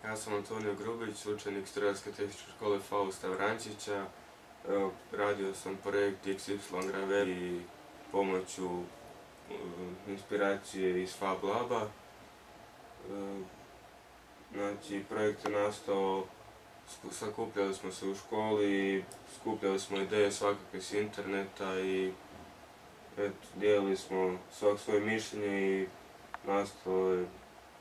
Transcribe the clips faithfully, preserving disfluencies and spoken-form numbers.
Ja sam Antonio Grubić, učenik Strojarske tehničke škole Fausta Vrancića. Evo, radio sam projekt iks ipsilon Zagreb i pomoću uh, inspiracije iz FabLaba. Uh, znači, projekt je nastao, sakupljali smo se u školi, skupljali smo ideje svakakve s interneta i et, dijelili smo svak svoje mišljenje i nastalo je.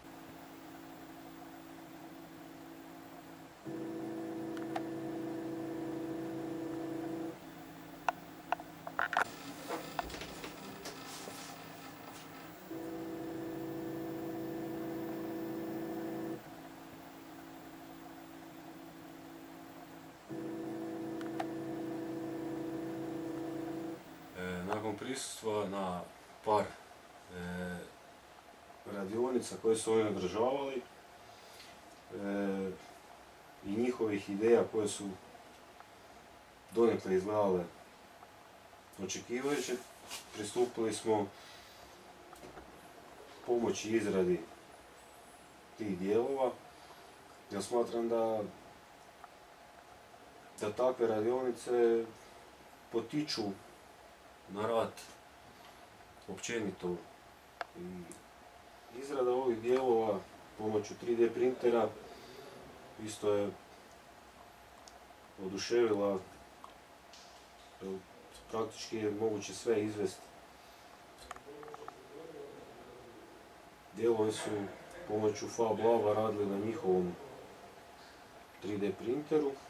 Nakon prisustva na par e, radionica koje su oni održavali e, i njihovih ideja koje su donekle izgledale očekivajuće, pristupili smo pomoći izradi tih dijelova. Ja smatram da, da takve radionice potiču na rad općenito. I izrada ovih dijelova pomoću tri de printera isto je oduševila, praktički je moguće sve izvesti. Dijelovi su pomoću FabLaba radili na njihovom tri de printeru.